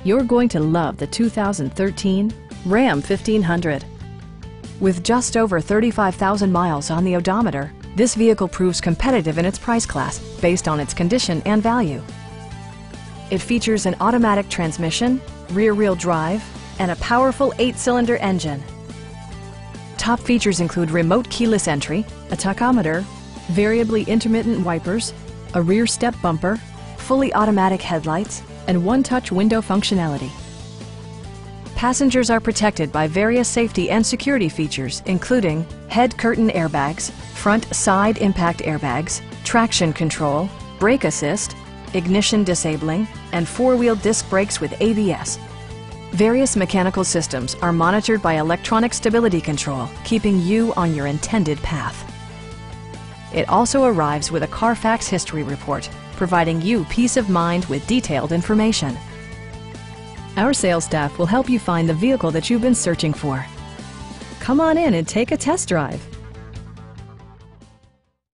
You're going to love the 2013 Ram 1500. With just over 35,000 miles on the odometer, this vehicle proves competitive in its price class based on its condition and value. It features an automatic transmission, rear-wheel drive, and a powerful 8-cylinder engine. Top features include remote keyless entry, a tachometer, variably intermittent wipers, a rear step bumper, fully automatic headlights, and one-touch window functionality. Passengers are protected by various safety and security features, including head curtain airbags, front side impact airbags, traction control, brake assist, ignition disabling, and 4-wheel disc brakes with ABS. Various mechanical systems are monitored by electronic stability control, keeping you on your intended path. It also arrives with a Carfax history report, providing you peace of mind with detailed information. Our sales staff will help you find the vehicle that you've been searching for. Come on in and take a test drive.